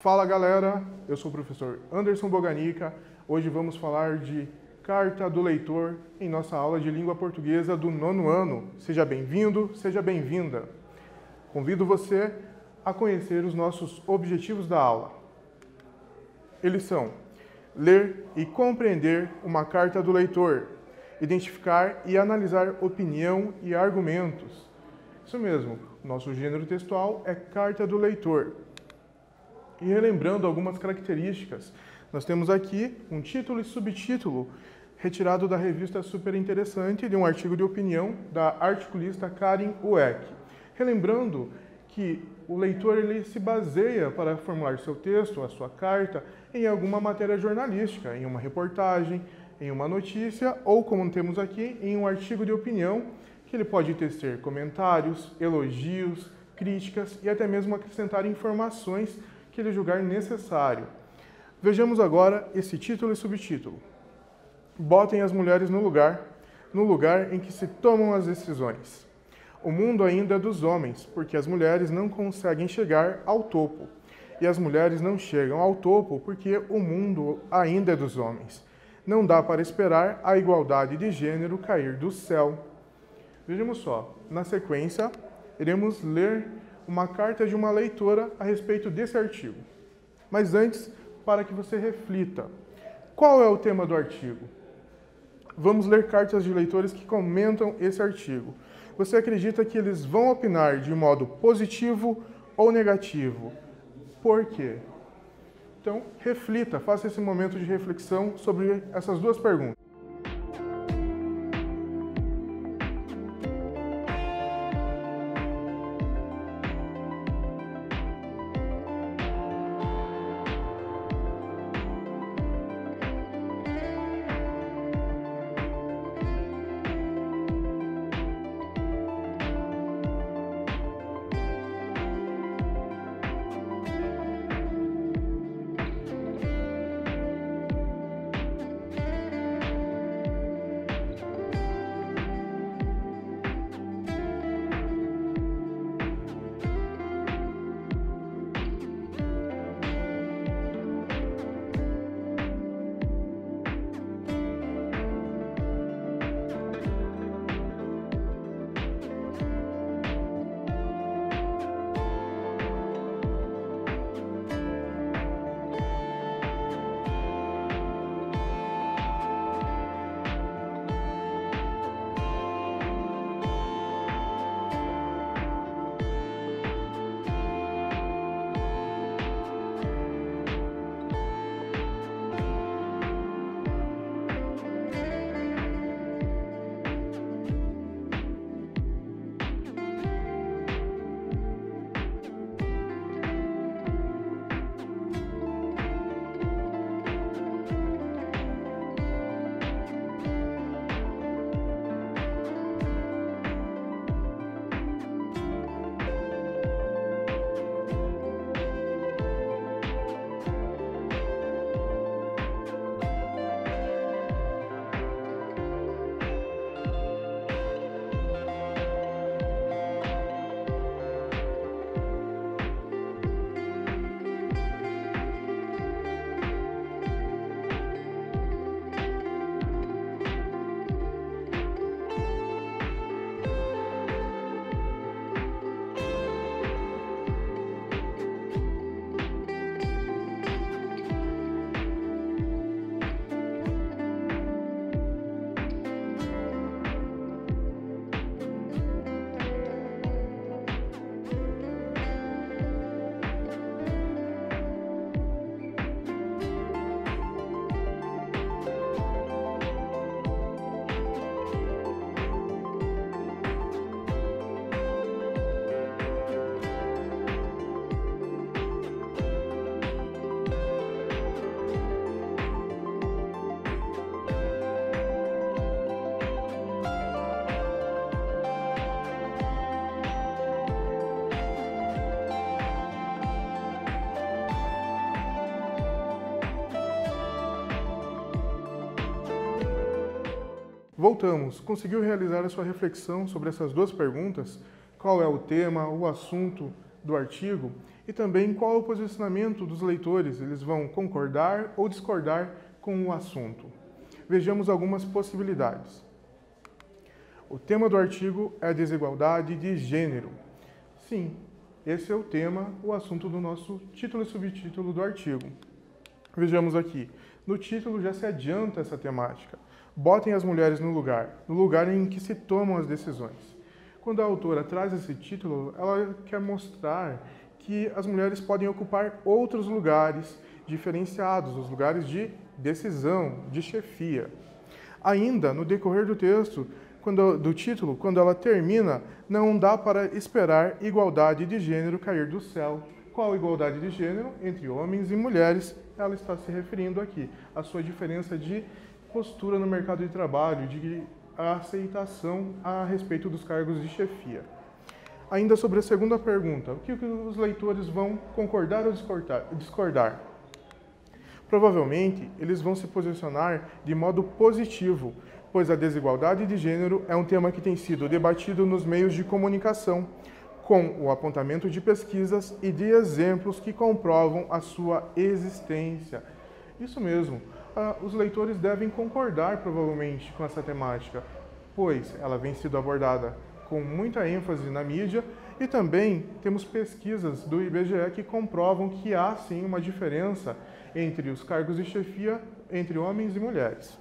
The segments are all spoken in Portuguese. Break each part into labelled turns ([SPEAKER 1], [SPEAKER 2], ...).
[SPEAKER 1] Fala galera, eu sou o professor Anderson Boganica. Hoje vamos falar de Carta do Leitor em nossa aula de língua portuguesa do 9º ano. Seja bem-vindo, seja bem-vinda. Convido você a conhecer os nossos objetivos da aula. Eles são ler e compreender uma carta do leitor, identificar e analisar opinião e argumentos. Isso mesmo, nosso gênero textual é Carta do Leitor. E relembrando algumas características, nós temos aqui um título e subtítulo retirado da revista Super Interessante de um artigo de opinião da articulista Karen Ueck. Relembrando que o leitor ele se baseia para formular seu texto, a sua carta, em alguma matéria jornalística, em uma reportagem, em uma notícia ou, como temos aqui, em um artigo de opinião, que ele pode tecer comentários, elogios, críticas e até mesmo acrescentar informações que ele julgar necessário. Vejamos agora esse título e subtítulo. Botem as mulheres no lugar em que se tomam as decisões. O mundo ainda é dos homens, porque as mulheres não conseguem chegar ao topo. E as mulheres não chegam ao topo porque o mundo ainda é dos homens. Não dá para esperar a igualdade de gênero cair do céu. Vejamos só, na sequência, iremos ler uma carta de uma leitora a respeito desse artigo. Mas antes, para que você reflita, qual é o tema do artigo? Vamos ler cartas de leitores que comentam esse artigo. Você acredita que eles vão opinar de modo positivo ou negativo? Por quê? Então, reflita, faça esse momento de reflexão sobre essas duas perguntas. Voltamos. Conseguiu realizar a sua reflexão sobre essas duas perguntas? Qual é o tema, o assunto do artigo? E também qual é o posicionamento dos leitores, eles vão concordar ou discordar com o assunto. Vejamos algumas possibilidades. O tema do artigo é a desigualdade de gênero. Sim, esse é o tema, o assunto do nosso título e subtítulo do artigo. Vejamos aqui. No título já se adianta essa temática. Botem as mulheres no lugar em que se tomam as decisões. Quando a autora traz esse título, ela quer mostrar que as mulheres podem ocupar outros lugares diferenciados, os lugares de decisão, de chefia. Ainda, no decorrer do texto, do título, quando ela termina, não dá para esperar igualdade de gênero cair do céu. Qual igualdade de gênero? Entre homens e mulheres, ela está se referindo aqui. A sua diferença de postura no mercado de trabalho, de aceitação a respeito dos cargos de chefia. Ainda sobre a segunda pergunta, o que os leitores vão concordar ou discordar? Provavelmente, eles vão se posicionar de modo positivo, pois a desigualdade de gênero é um tema que tem sido debatido nos meios de comunicação, com o apontamento de pesquisas e de exemplos que comprovam a sua existência. Isso mesmo, os leitores devem concordar provavelmente com essa temática, pois ela vem sendo abordada com muita ênfase na mídia e também temos pesquisas do IBGE que comprovam que há sim uma diferença entre os cargos de chefia entre homens e mulheres.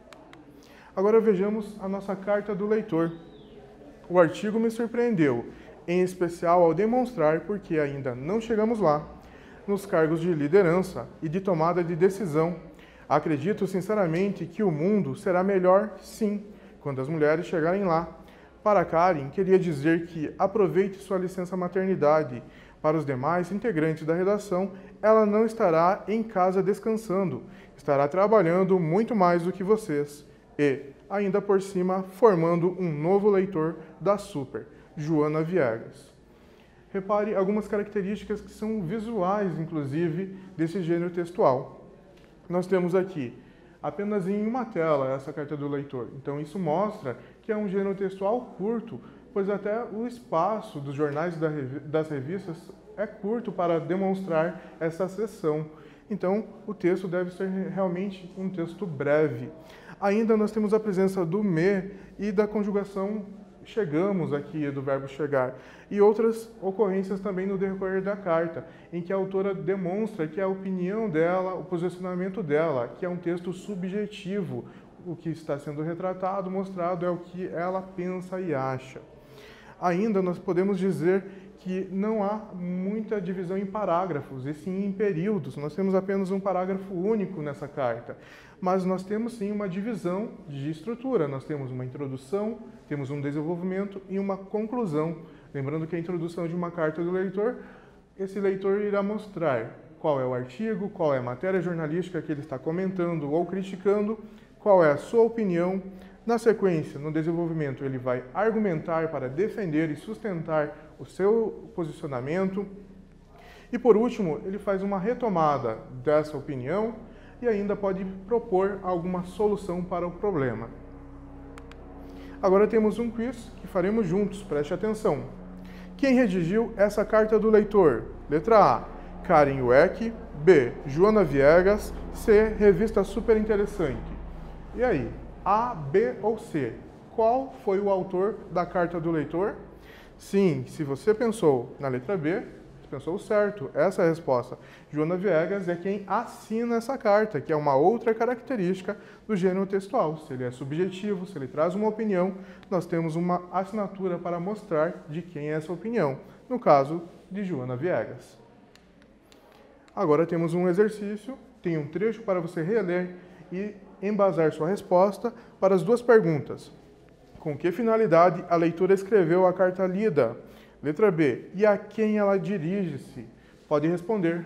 [SPEAKER 1] Agora vejamos a nossa carta do leitor. O artigo me surpreendeu, em especial ao demonstrar, porque ainda não chegamos lá, nos cargos de liderança e de tomada de decisão. Acredito sinceramente que o mundo será melhor, sim, quando as mulheres chegarem lá. Para Karen, queria dizer que aproveite sua licença maternidade. Para os demais integrantes da redação, ela não estará em casa descansando, estará trabalhando muito mais do que vocês. E, ainda por cima, formando um novo leitor da Super, Joana Viegas. Repare algumas características que são visuais, inclusive, desse gênero textual. Nós temos aqui, apenas em uma tela, essa carta do leitor. Então, isso mostra que é um gênero textual curto, pois até o espaço dos jornais e das revistas é curto para demonstrar essa seção. Então, o texto deve ser realmente um texto breve. Ainda nós temos a presença do me e da conjugação chegamos aqui, do verbo chegar, e outras ocorrências também no decorrer da carta, em que a autora demonstra que a opinião dela, o posicionamento dela, que é um texto subjetivo, o que está sendo retratado, mostrado é o que ela pensa e acha. Ainda nós podemos dizer que não há muita divisão em parágrafos, e sim em períodos. Nós temos apenas um parágrafo único nessa carta, mas nós temos sim uma divisão de estrutura. Nós temos uma introdução, temos um desenvolvimento e uma conclusão. Lembrando que a introdução de uma carta do leitor, esse leitor irá mostrar qual é o artigo, qual é a matéria jornalística que ele está comentando ou criticando, qual é a sua opinião. Na sequência, no desenvolvimento, ele vai argumentar para defender e sustentar o seu posicionamento. E por último, ele faz uma retomada dessa opinião e ainda pode propor alguma solução para o problema. Agora temos um quiz que faremos juntos, preste atenção. Quem redigiu essa carta do leitor? Letra A, Karen Weck. B, Joana Viegas. C, Revista Super Interessante. E aí? A, B ou C? Qual foi o autor da carta do leitor? Sim, se você pensou na letra B, você pensou certo. Essa é a resposta. Joana Viegas é quem assina essa carta, que é uma outra característica do gênero textual. Se ele é subjetivo, se ele traz uma opinião, nós temos uma assinatura para mostrar de quem é essa opinião. No caso de Joana Viegas. Agora temos um exercício, tem um trecho para você reler e embasar sua resposta para as duas perguntas. Com que finalidade a leitora escreveu a carta lida? Letra B. E a quem ela dirige-se? Pode responder.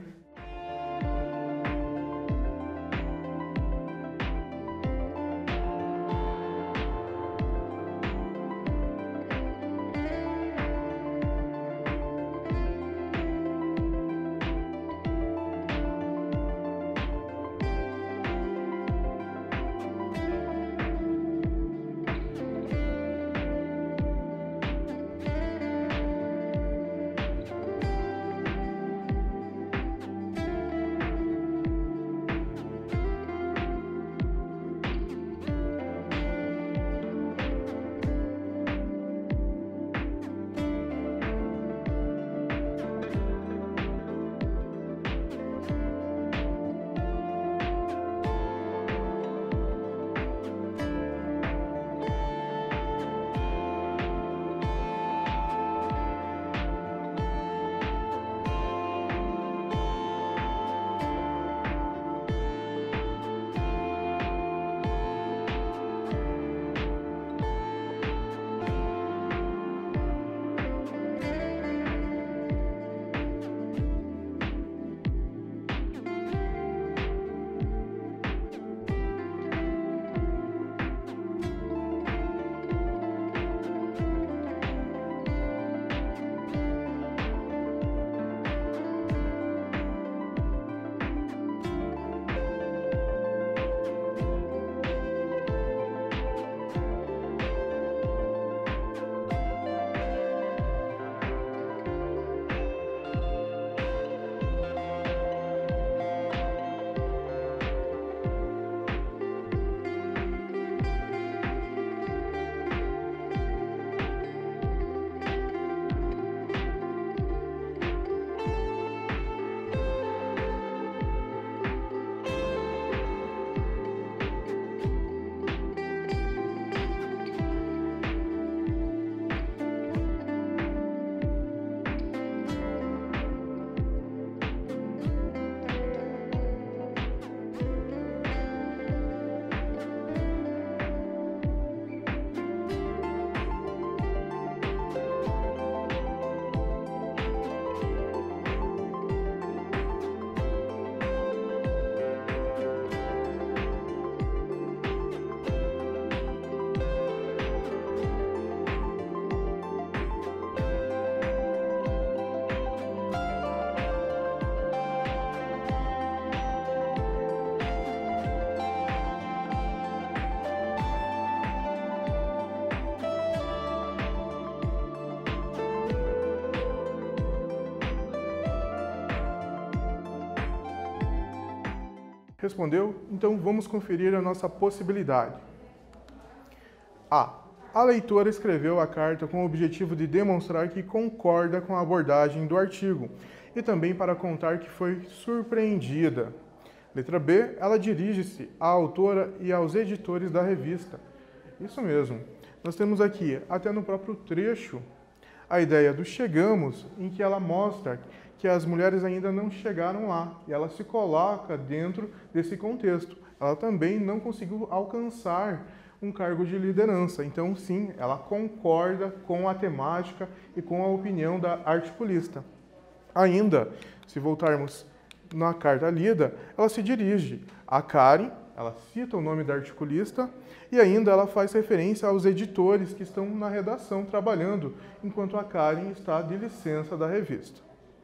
[SPEAKER 1] Respondeu? Então vamos conferir a nossa possibilidade. A. A leitora escreveu a carta com o objetivo de demonstrar que concorda com a abordagem do artigo e também para contar que foi surpreendida. Letra B. Ela dirige-se à autora e aos editores da revista. Isso mesmo. Nós temos aqui, até no próprio trecho, a ideia do chegamos, em que ela mostra que as mulheres ainda não chegaram lá e ela se coloca dentro desse contexto. Ela também não conseguiu alcançar um cargo de liderança. Então, sim, ela concorda com a temática e com a opinião da articulista. Ainda, se voltarmos na carta lida, ela se dirige a Karen, ela cita o nome da articulista e ainda ela faz referência aos editores que estão na redação trabalhando, enquanto a Karen está de licença da revista.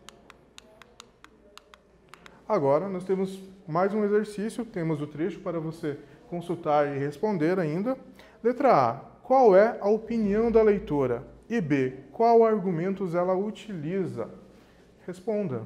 [SPEAKER 1] Agora, nós temos mais um exercício, temos o trecho para você consultar e responder ainda. Letra A. Qual é a opinião da leitora? E B. Qual argumentos ela utiliza? Responda.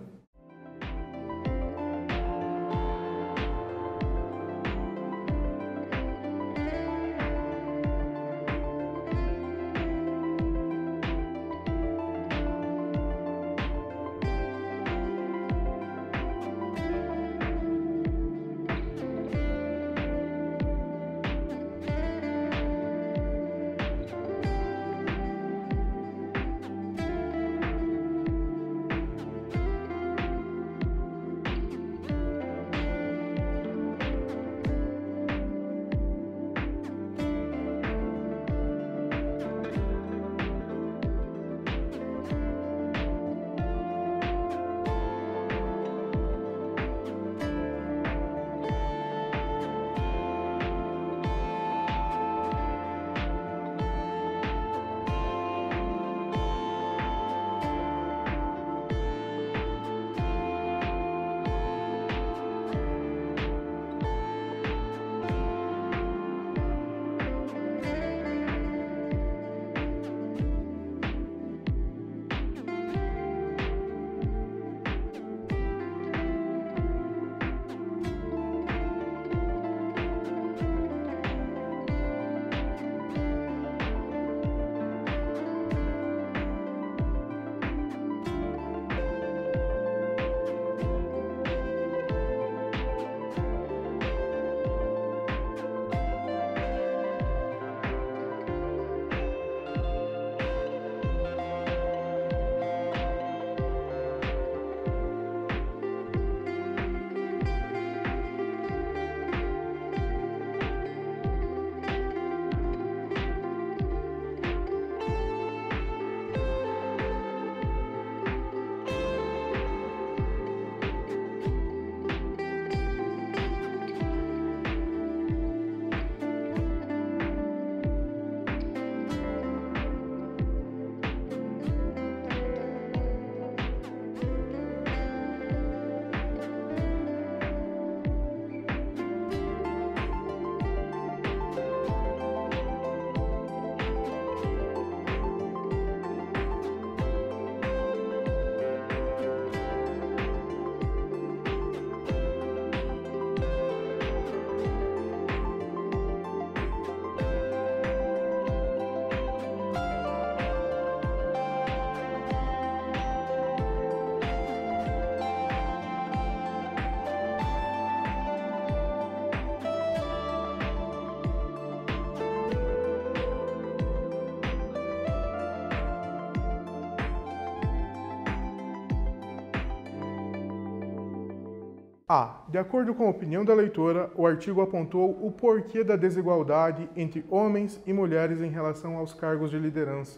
[SPEAKER 1] A. De acordo com a opinião da leitora, o artigo apontou o porquê da desigualdade entre homens e mulheres em relação aos cargos de liderança.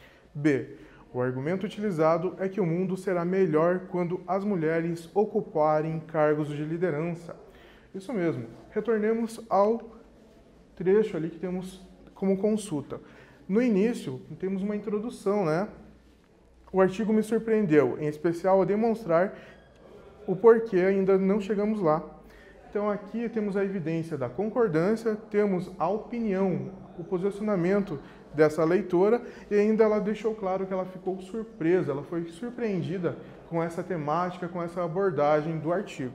[SPEAKER 1] B. O argumento utilizado é que o mundo será melhor quando as mulheres ocuparem cargos de liderança. Isso mesmo. Retornemos ao trecho ali que temos como consulta. No início, temos uma introdução, né? O artigo me surpreendeu, em especial a demonstrar o porquê ainda não chegamos lá. Então aqui temos a evidência da concordância, temos a opinião, o posicionamento dessa leitora e ainda ela deixou claro que ela ficou surpresa, ela foi surpreendida com essa temática, com essa abordagem do artigo.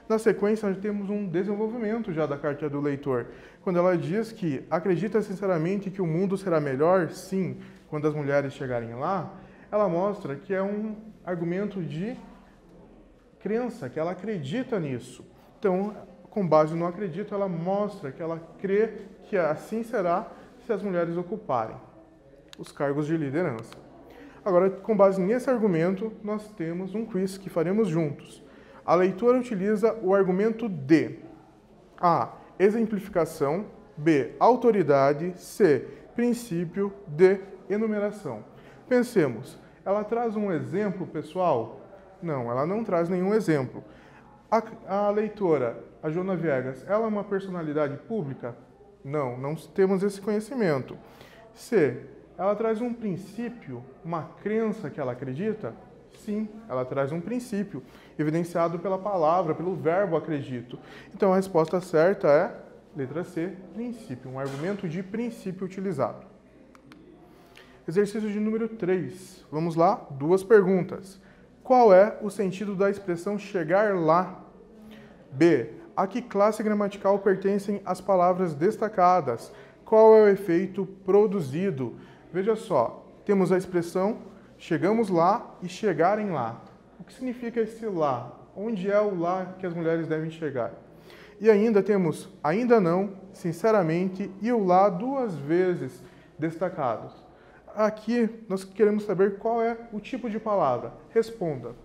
[SPEAKER 1] Na sequência, nós temos um desenvolvimento já da carta do leitor, quando ela diz que acredita sinceramente que o mundo será melhor, sim, quando as mulheres chegarem lá. Ela mostra que é um argumento de crença, que ela acredita nisso. Então, com base no acredito, ela mostra que ela crê que assim será se as mulheres ocuparem os cargos de liderança. Agora, com base nesse argumento, nós temos um quiz que faremos juntos. A leitora utiliza o argumento de A. Exemplificação, B. Autoridade, C. Princípio, D. Enumeração. Pensemos, ela traz um exemplo, pessoal? Não, ela não traz nenhum exemplo. A leitora, a Joana Viegas, ela é uma personalidade pública? Não, não temos esse conhecimento. C. Ela traz um princípio, uma crença que ela acredita? Sim, ela traz um princípio, evidenciado pela palavra, pelo verbo acredito. Então a resposta certa é, letra C, princípio, um argumento de princípio utilizado. Exercício de número 3. Vamos lá, 2 perguntas. Qual é o sentido da expressão chegar lá? B. A que classe gramatical pertencem as palavras destacadas? Qual é o efeito produzido? Veja só, temos a expressão chegamos lá e chegarem lá. O que significa esse lá? Onde é o lá que as mulheres devem chegar? E ainda temos ainda não, sinceramente e o lá 2 vezes destacados. Aqui nós queremos saber qual é o tipo de palavra. Responda.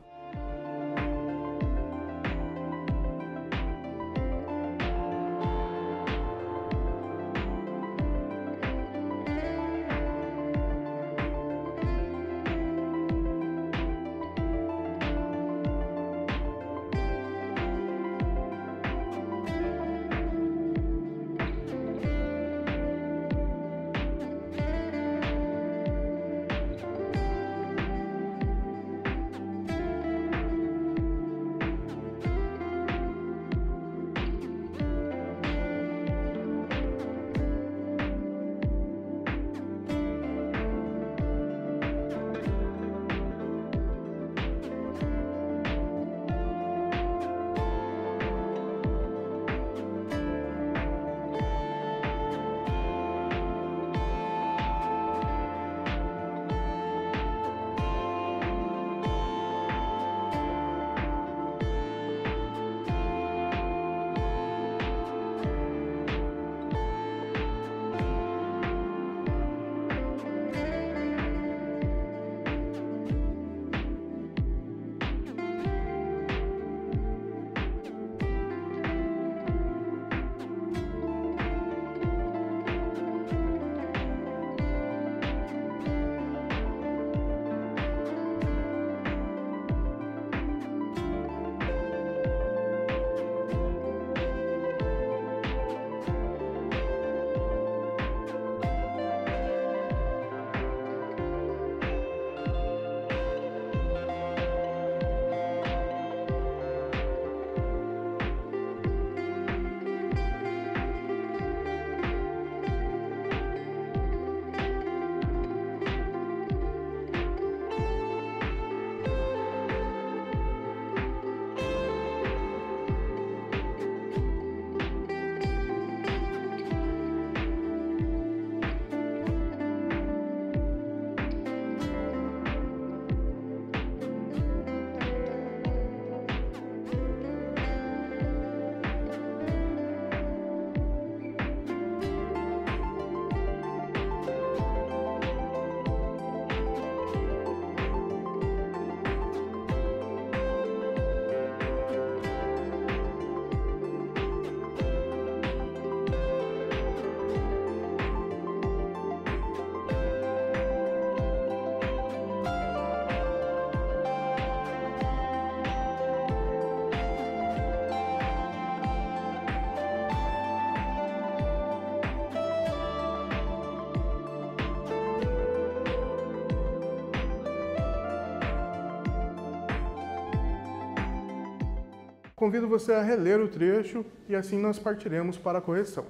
[SPEAKER 1] Convido você a reler o trecho e assim nós partiremos para a correção.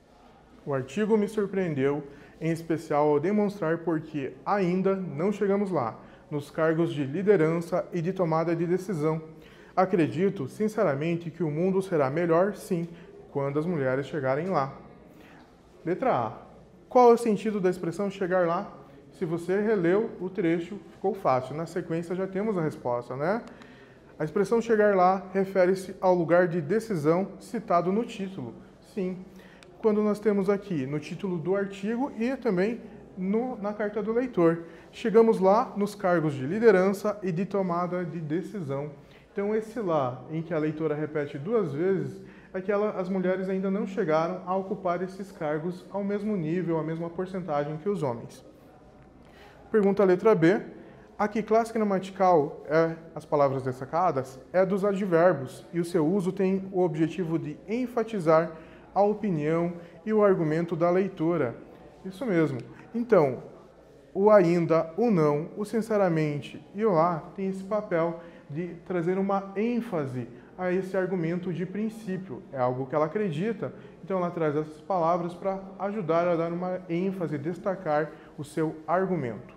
[SPEAKER 1] O artigo me surpreendeu, em especial ao demonstrar porque ainda não chegamos lá, nos cargos de liderança e de tomada de decisão. Acredito, sinceramente, que o mundo será melhor, sim, quando as mulheres chegarem lá. Letra A. Qual é o sentido da expressão chegar lá? Se você releu o trecho, ficou fácil. Na sequência já temos a resposta, né? A expressão chegar lá refere-se ao lugar de decisão citado no título. Sim, quando nós temos aqui no título do artigo e também na carta do leitor. Chegamos lá nos cargos de liderança e de tomada de decisão. Então esse lá, em que a leitora repete 2 vezes, é que as mulheres ainda não chegaram a ocupar esses cargos ao mesmo nível, a mesma porcentagem que os homens. Pergunta a letra B. A que classe gramatical as palavras destacadas é dos advérbios e o seu uso tem o objetivo de enfatizar a opinião e o argumento da leitora. Isso mesmo. Então, o ainda, o não, o sinceramente e o lá tem esse papel de trazer uma ênfase a esse argumento de princípio. É algo que ela acredita, então ela traz essas palavras para ajudar a dar uma ênfase, destacar o seu argumento.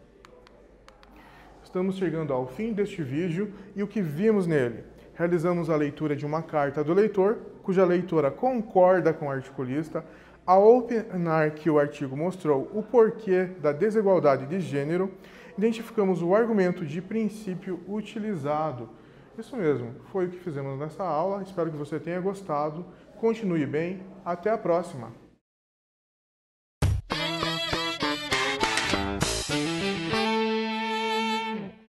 [SPEAKER 1] Estamos chegando ao fim deste vídeo e o que vimos nele? Realizamos a leitura de uma carta do leitor, cuja leitora concorda com o articulista, ao opinar que o artigo mostrou o porquê da desigualdade de gênero, identificamos o argumento de princípio utilizado. Isso mesmo, foi o que fizemos nessa aula, espero que você tenha gostado, continue bem, até a próxima!